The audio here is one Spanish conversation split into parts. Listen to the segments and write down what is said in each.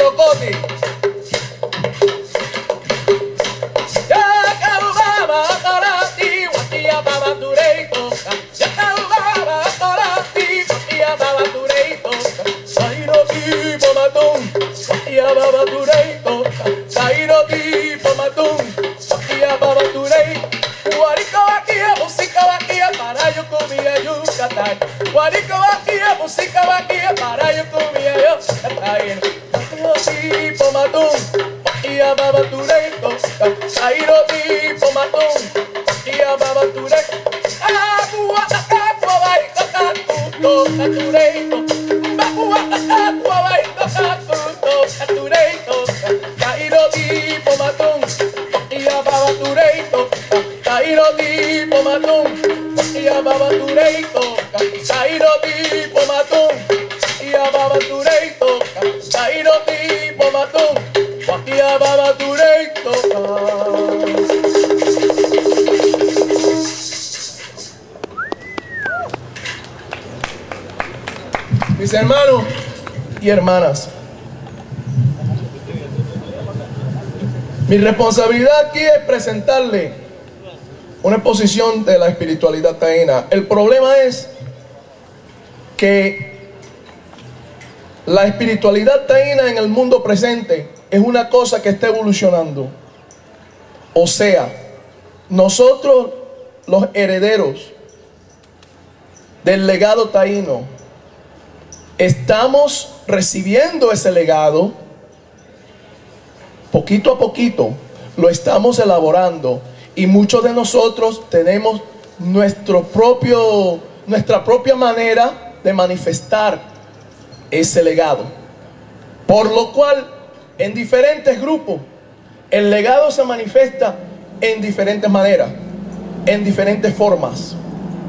Coti. Yakalubaba karati watia baba tureito. Yakalubaba karati watia baba tureito. Sairo tipo matón watia baba tureito. Sairo tipo matón watia baba tureito. Guarico vaquilla, música vaquilla para yo comía Yucatán. Guarico vaquilla, música vaquilla para yo comía Yucatán. Sairo tipo matón watia baba tureito. Sairo tipo matón watia baba tureito. Agua agua vai cacuto catureito. Agua agua vai cacuto catureito. Sairo tipo matón watia baba tureito. Sairo tipo matón watia baba tureito. Sairo tipo matón watia baba tureito. Sairo tipo matón watia baba tureito. Mis hermanos y hermanas, mi responsabilidad aquí es presentarle una exposición de la espiritualidad taína. El problema es que la espiritualidad taína en el mundo presente es una cosa que está evolucionando. O sea, nosotros los herederos del legado taíno estamos recibiendo ese legado poquito a poquito, lo estamos elaborando. Y muchos de nosotros tenemos nuestra propia manera de manifestar ese legado. Por lo cual, en diferentes grupos, el legado se manifiesta en diferentes maneras, en diferentes formas.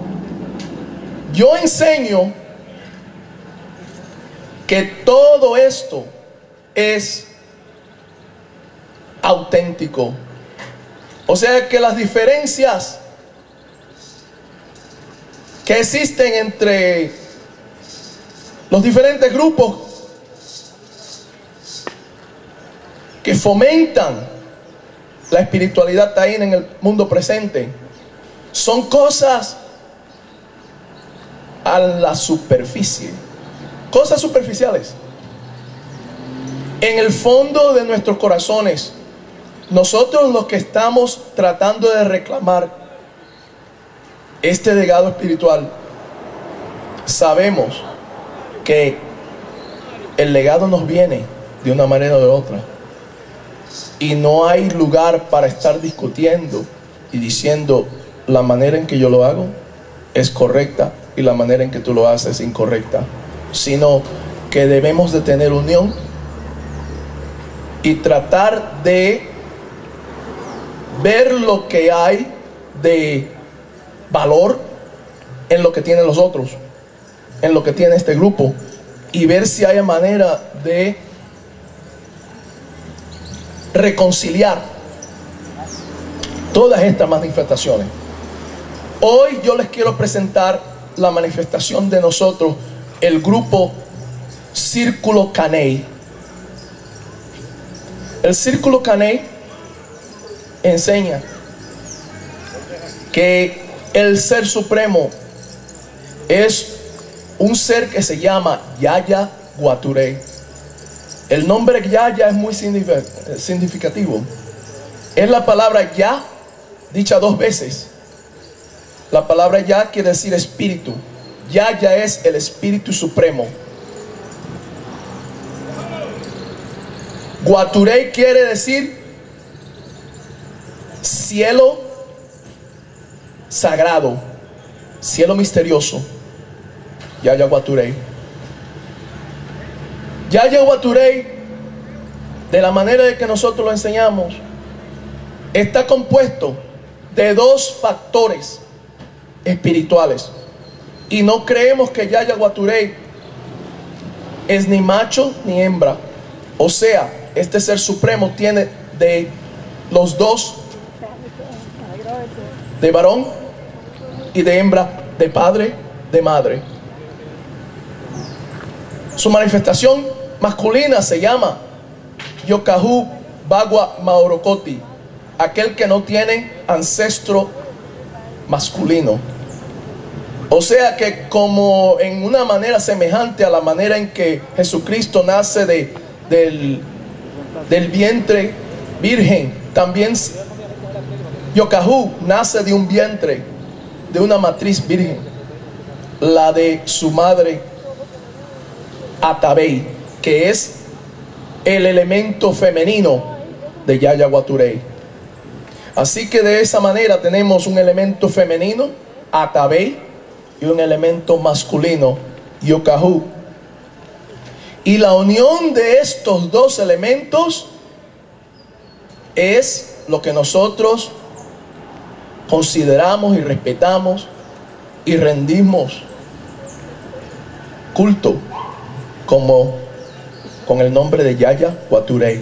Yo enseño que todo esto es auténtico. O sea que las diferencias que existen entre los diferentes grupos que fomentan la espiritualidad taína en el mundo presente son cosas a la superficie, cosas superficiales. En el fondo de nuestros corazones, nosotros los que estamos tratando de reclamar este legado espiritual, sabemos que el legado nos viene de una manera o de otra. Y no hay lugar para estar discutiendo y diciendo la manera en que yo lo hago es correcta y la manera en que tú lo haces es incorrecta. Sino que debemos de tener unión y tratar de ver lo que hay de valor en lo que tienen los otros, en lo que tiene este grupo, y ver si hay manera de reconciliar todas estas manifestaciones. Hoy yo les quiero presentar la manifestación de nosotros, el grupo Círculo Caney. El Círculo Caney enseña que el Ser Supremo es un ser que se llama Yaya Guaturé. El nombre Yaya es muy significativo. Es la palabra Ya dicha dos veces. La palabra Ya quiere decir espíritu. Yaya es el Espíritu Supremo. Guaturé quiere decir cielo sagrado, cielo misterioso. Yaya Guaturé. Yaya Guaturé, de la manera de que nosotros lo enseñamos, está compuesto de dos factores espirituales. Y no creemos que Yaya Guaturé es ni macho ni hembra. O sea, este Ser Supremo tiene de los dos, de varón y de hembra, de padre, de madre. Su manifestación masculina se llama Yokahu Bagua Maorokoti, aquel que no tiene ancestro masculino. O sea que como en una manera semejante a la manera en que Jesucristo nace del vientre virgen, también Yokahu nace de un vientre, de una matriz virgen, la de su madre Atabey, que es el elemento femenino de Yaya Waturei. Así que de esa manera tenemos un elemento femenino, Atabey, y un elemento masculino, Yokahu. Y la unión de estos dos elementos es lo que nosotros consideramos y respetamos y rendimos culto como con el nombre de Yaya Waturei.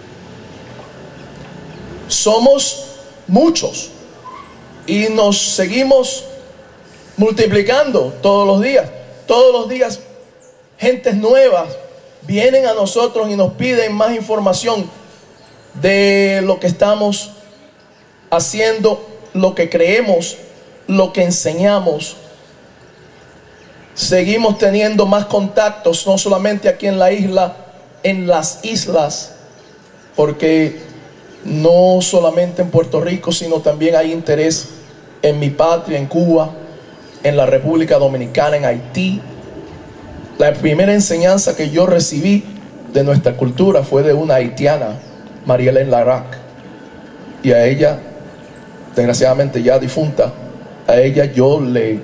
Somos muchos y nos seguimos multiplicando todos los días. Todos los días gentes nuevas vienen a nosotros y nos piden más información de lo que estamos haciendo, lo que creemos, lo que enseñamos. Seguimos teniendo más contactos, no solamente aquí en la isla, en las islas, porque no solamente en Puerto Rico, sino también hay interés en mi patria, en Cuba, en la República Dominicana, en Haití. La primera enseñanza que yo recibí de nuestra cultura fue de una haitiana, Marielén Larac, y a ella, desgraciadamente ya difunta, a ella yo le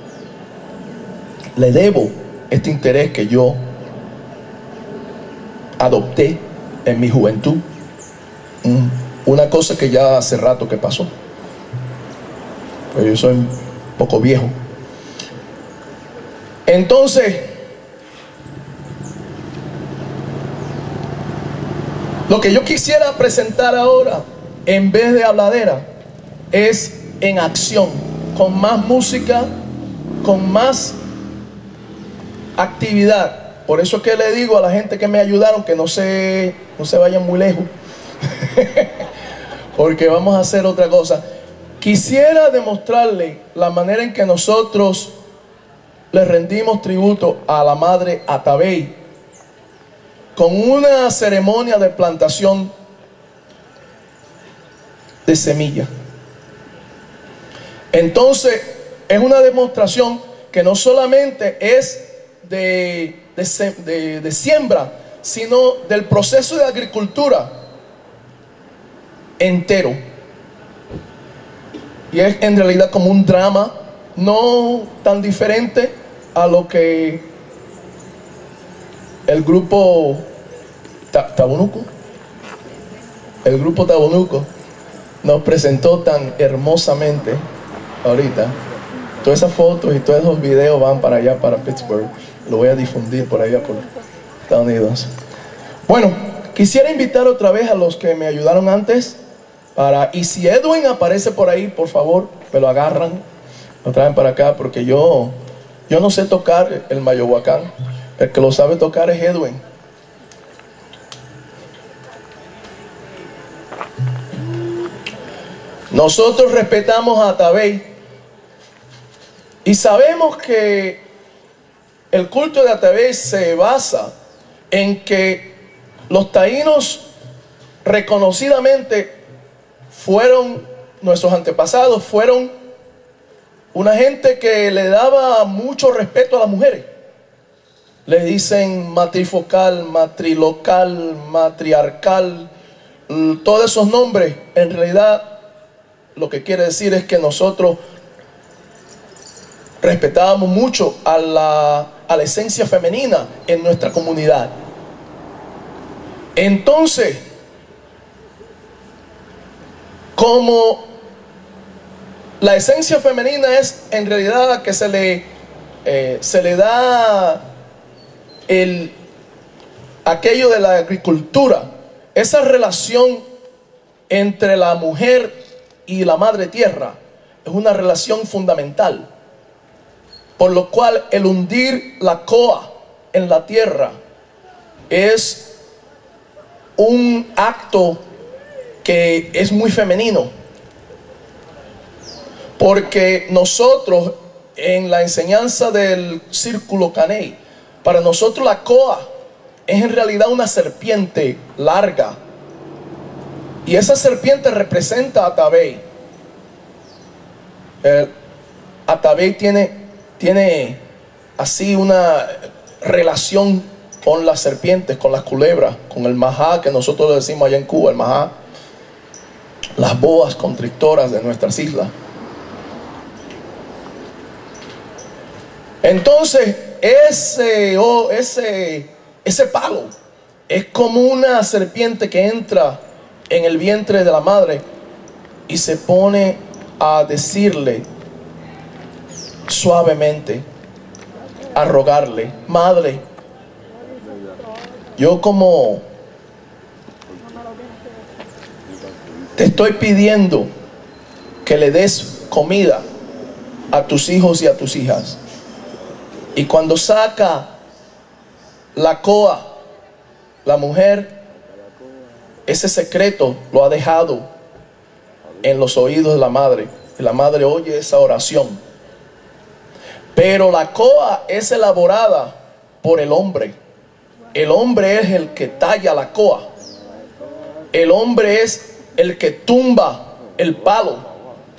debo este interés que yo adopté en mi juventud. Una cosa que ya hace rato que pasó, pues yo soy un poco viejo. Entonces, lo que yo quisiera presentar ahora, en vez de habladera, es en acción, con más música, con más actividad. Por eso es que le digo a la gente que me ayudaron que no se vayan muy lejos, porque vamos a hacer otra cosa. Quisiera demostrarle la manera en que nosotros le rendimos tributo a la madre Atabey con una ceremonia de plantación de semilla. Entonces es una demostración que no solamente es de siembra, sino del proceso de agricultura entero. Y es en realidad como un drama no tan diferente a lo que el grupo Tabonuco, el grupo Tabonuco nos presentó tan hermosamente ahorita. Todas esas fotos y todos esos videos van para allá, para Pittsburgh. Lo voy a difundir por allá, por Estados Unidos. Bueno, quisiera invitar otra vez a los que me ayudaron antes y si Edwin aparece por ahí, por favor, me lo agarran, lo traen para acá, porque yo no sé tocar el mayohuacán. El que lo sabe tocar es Edwin. Nosotros respetamos a Atabey y sabemos que el culto de Atabey se basa en que los taínos reconocidamente fueron, nuestros antepasados fueron una gente que le daba mucho respeto a las mujeres. Le dicen matrifocal, matrilocal, matriarcal, todos esos nombres. En realidad lo que quiere decir es que nosotros respetábamos mucho a la esencia femenina en nuestra comunidad. Entonces, como la esencia femenina es en realidad que se le da aquello de la agricultura, esa relación entre la mujer y la madre tierra es una relación fundamental, por lo cual el hundir la coa en la tierra es un acto que es muy femenino, porque nosotros en la enseñanza del círculo Caney, para nosotros la coa es en realidad una serpiente larga, y esa serpiente representa a Atabey. Atabey tiene así una relación con las serpientes, con las culebras, con el majá, que nosotros le decimos allá en Cuba, el majá, las boas constrictoras de nuestras islas. Entonces ese palo es como una serpiente que entra en el vientre de la madre y se pone a decirle suavemente, a rogarle: madre, yo como te estoy pidiendo que le des comida a tus hijos y a tus hijas. Y cuando saca la coa, la mujer, ese secreto lo ha dejado en los oídos de la madre. Y la madre oye esa oración. Pero la coa es elaborada por el hombre. El hombre es el que talla la coa. El hombre es el que tumba el palo.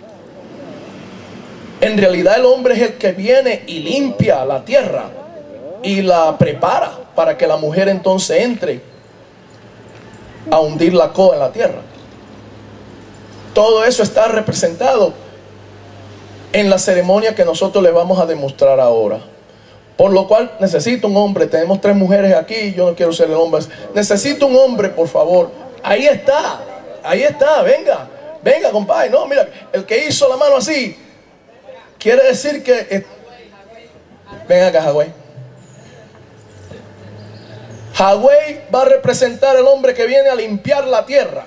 En realidad el hombre es el que viene y limpia la tierra y la prepara para que la mujer entonces entre a hundir la coa en la tierra. Todo eso está representado en la ceremonia que nosotros le vamos a demostrar ahora. Por lo cual necesito un hombre. Tenemos 3 mujeres aquí. Yo no quiero ser el hombre. Necesito un hombre, por favor. Ahí está. Ahí está. Venga. Venga, compadre. No, mira. El que hizo la mano así quiere decir que... Ven acá, Hagüey. Hagüey va a representar al hombre que viene a limpiar la tierra,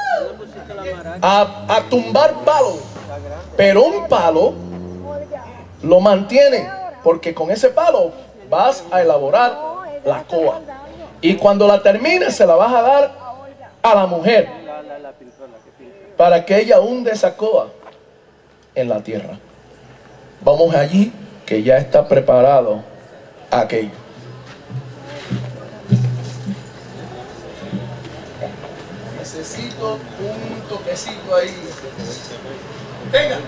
a tumbar palos. Pero un palo lo mantiene, porque con ese palo vas a elaborar la coa. Y cuando la termines se la vas a dar a la mujer para que ella hunde esa coa en la tierra. Vamos allí, que ya está preparado aquello. Necesito un toquecito ahí. Venga.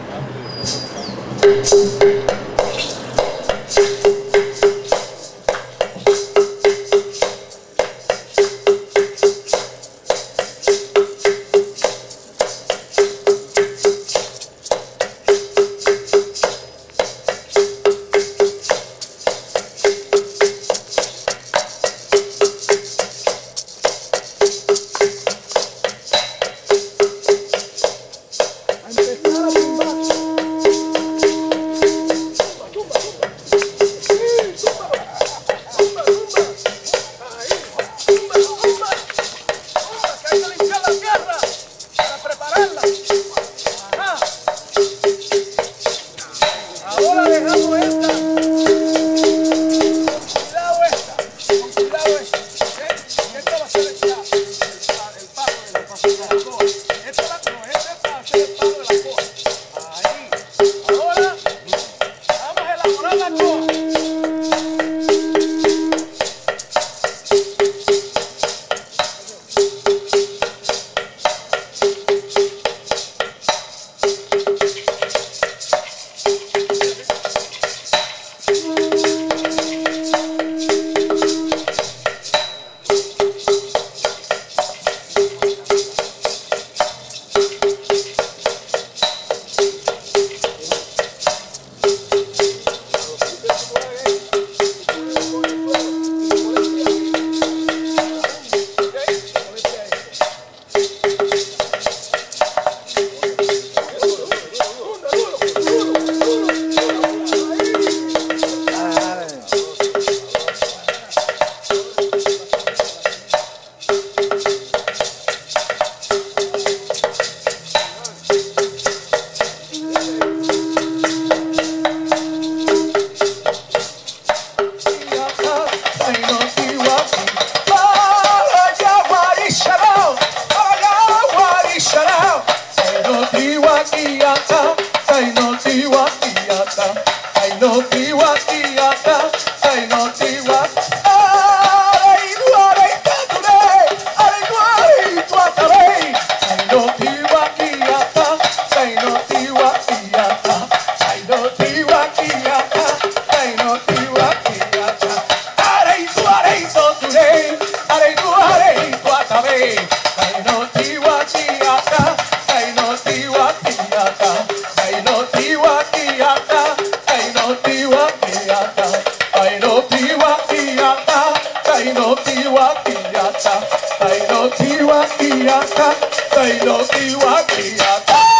y no tiwakia.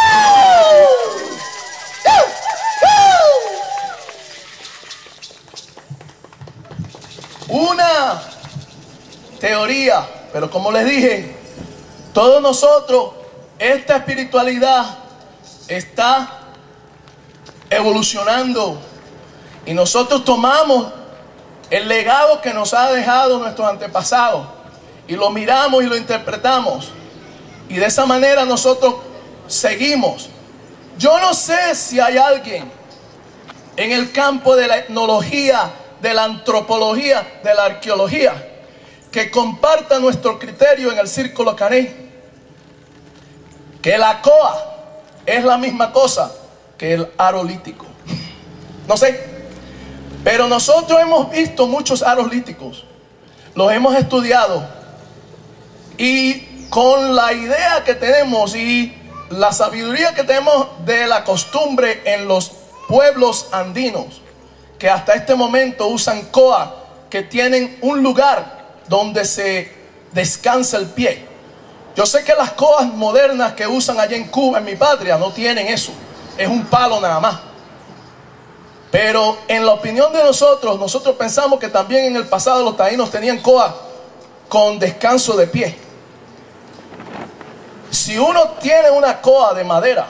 Una teoría, pero como les dije, todos nosotros, esta espiritualidad está evolucionando y nosotros tomamos el legado que nos ha dejado nuestros antepasados y lo miramos y lo interpretamos, y de esa manera nosotros seguimos. Yo no sé si hay alguien en el campo de la etnología, de la antropología, de la arqueología, que comparta nuestro criterio en el Círculo Caney, que la coa es la misma cosa que el aro lítico. No sé, pero nosotros hemos visto muchos aros líticos, los hemos estudiado, y con la idea que tenemos y la sabiduría que tenemos de la costumbre en los pueblos andinos, que hasta este momento usan coa, que tienen un lugar donde se descansa el pie. Yo sé que las coas modernas que usan allá en Cuba, en mi patria, no tienen eso, es un palo nada más. Pero en la opinión de nosotros pensamos que también en el pasado los taínos tenían coa con descanso de pie. Si uno tiene una coa de madera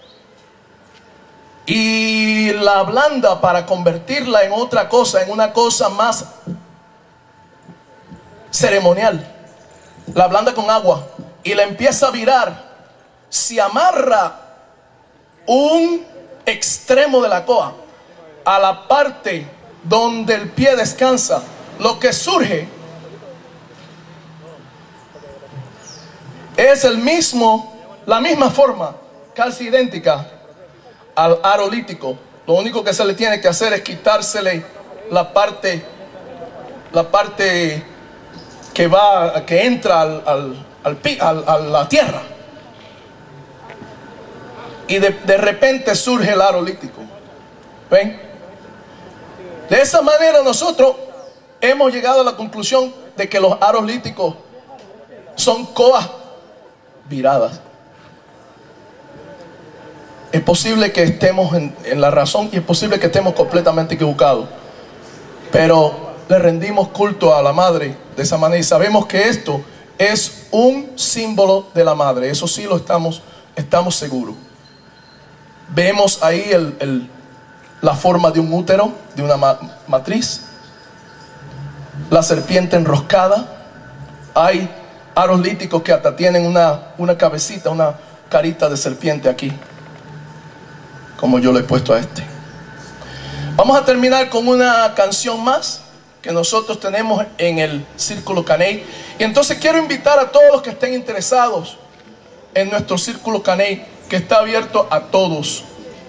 y la ablanda para convertirla en otra cosa, en una cosa más ceremonial, la ablanda con agua y la empieza a virar, si amarra un extremo de la coa a la parte donde el pie descansa, lo que surge es la misma forma, casi idéntica al aro lítico. Lo único que se le tiene que hacer es quitársele la parte que entra a la tierra, y de repente surge el aro lítico. ¿Ven? De esa manera nosotros hemos llegado a la conclusión de que los aros líticos son coas viradas. Es posible que estemos en la razón y es posible que estemos completamente equivocados, pero le rendimos culto a la madre de esa manera y sabemos que esto es un símbolo de la madre. Eso sí lo estamos seguros. Vemos ahí la forma de un útero, de una matriz, la serpiente enroscada. Hay aros líticos que hasta tienen una cabecita, una carita de serpiente aquí, como yo le he puesto a este. Vamos a terminar con una canción más que nosotros tenemos en el Círculo Caney. Y entonces quiero invitar a todos los que estén interesados en nuestro Círculo Caney, que está abierto a todos.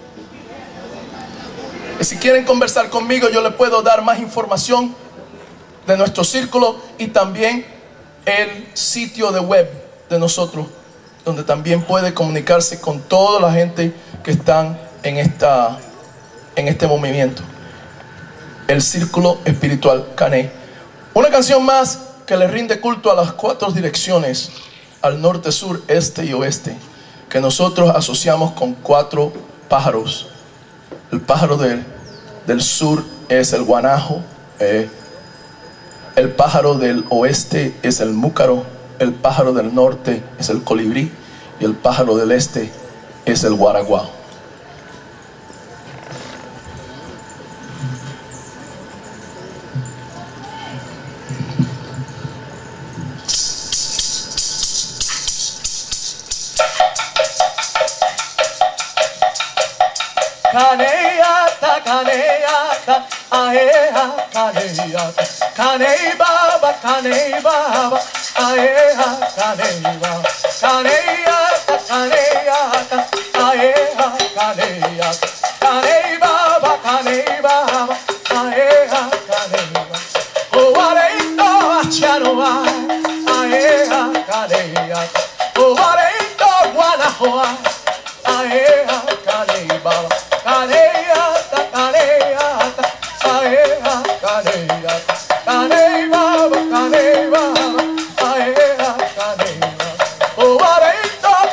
Y si quieren conversar conmigo, yo les puedo dar más información de nuestro círculo y también el sitio de web de nosotros, donde también puede comunicarse con toda la gente que están en este movimiento, el Círculo Espiritual Caney. Una canción más que le rinde culto a las 4 direcciones, al norte, sur, este y oeste, que nosotros asociamos con 4 pájaros. El pájaro del sur es el guanajo, el pájaro del oeste es el múcaro, el pájaro del norte es el colibrí y el pájaro del este es el guaraguao. Caneyata, caneyata, aeha, caneyata, caney baba, aeha, caney baba, caneyata, caneyata, aeha, caneyata, caney baba, aeha, caney baba, ovareito achanoa, aeha, caneyata, ovareito guanajoa, aeha, caney baba. Caneyata, caneyata, aeha, caneyata, caney baba, aeha, caney baba, ovareito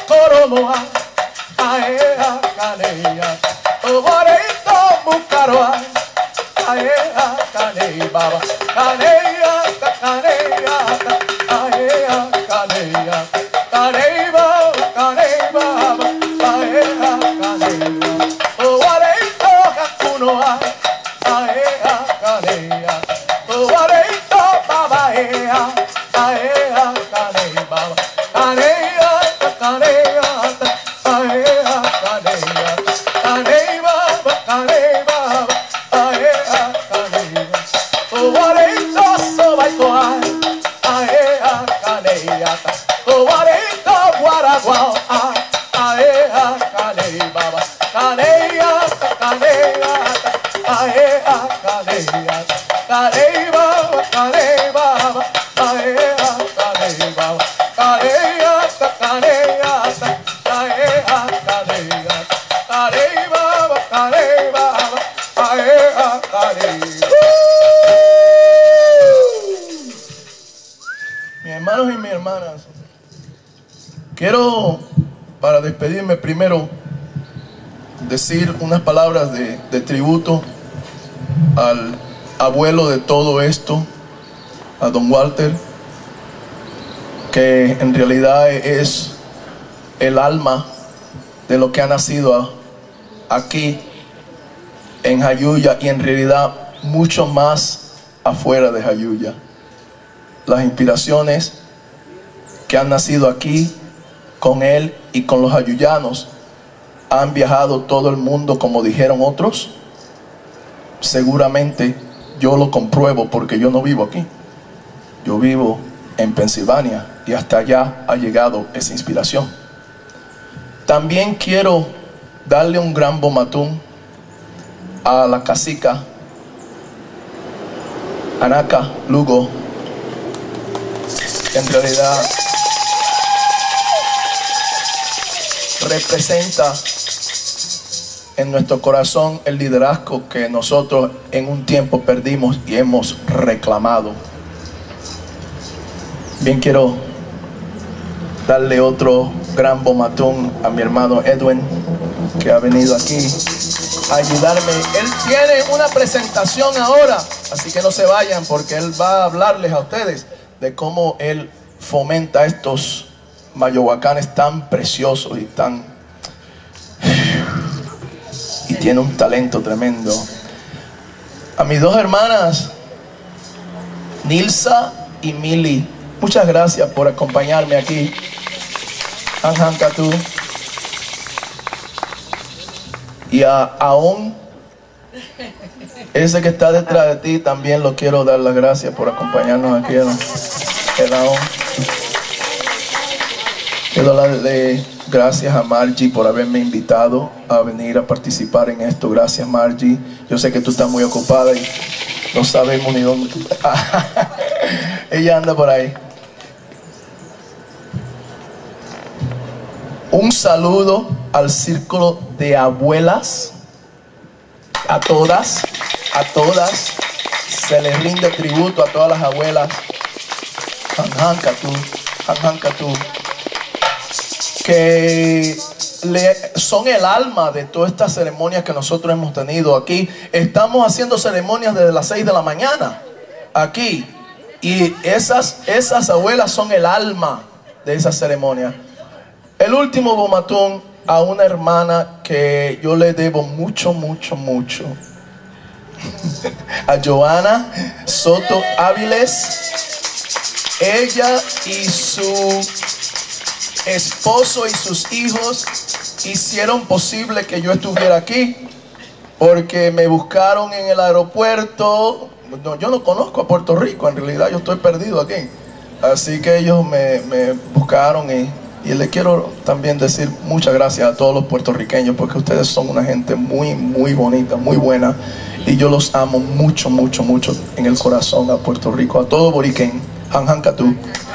baba, caneya, caneya, caneya, caneya, caneya baba, caneya baba, caneya, caneya. Oh, areito hakuno a, caneya, caneya. Oh, areito baba ea, caneya, caneya baba, caneya, caneya, caneya, caneya, caneya baba, caneya baba. Mis hermanos y mis hermanas, quiero, para despedirme primero, decir unas palabras de tributo al abuelo de todo esto, a don Walter, que en realidad es el alma de lo que ha nacido aquí en Jayuya, y en realidad mucho más afuera de Jayuya. Las inspiraciones que han nacido aquí con él y con los jayuyanos han viajado todo el mundo, como dijeron otros. Seguramente yo lo compruebo porque yo no vivo aquí. Yo vivo en Pensilvania y hasta allá ha llegado esa inspiración. También quiero darle un gran bomatún a la cacica Anaca Lugo. En realidad representa en nuestro corazón el liderazgo que nosotros en un tiempo perdimos y hemos reclamado. Bien, quiero darle otro gran bomatón a mi hermano Edwin, que ha venido aquí a ayudarme. Él tiene una presentación ahora, así que no se vayan, porque él va a hablarles a ustedes de cómo él fomenta estos mayohuacanes tan preciosos y tiene un talento tremendo. A mis dos hermanas, Nilsa y Mili, muchas gracias por acompañarme aquí. Anjancatú. Y a Aon, ese que está detrás de ti, también lo quiero dar las gracias por acompañarnos aquí. El Aon. Quiero darle gracias a Margie por haberme invitado a venir a participar en esto. Gracias, Margie. Yo sé que tú estás muy ocupada y no sabemos ni dónde tú estás. Ella anda por ahí. Un saludo al círculo de abuelas, a todas, se les rinde tributo a todas las abuelas, Anjancatú, que son el alma de todas estas ceremonias que nosotros hemos tenido aquí. Estamos haciendo ceremonias desde las 6 de la mañana aquí, y esas abuelas son el alma de esas ceremonias. El último bomatón a una hermana que yo le debo mucho a Joana Soto Áviles. Ella y su esposo y sus hijos hicieron posible que yo estuviera aquí, porque me buscaron en el aeropuerto. No, yo no conozco a Puerto Rico, en realidad yo estoy perdido aquí, así que ellos me buscaron, y les quiero también decir muchas gracias a todos los puertorriqueños, porque ustedes son una gente muy bonita, muy buena, y yo los amo mucho en el corazón, a Puerto Rico, a todo Boriquén, Anjancatú.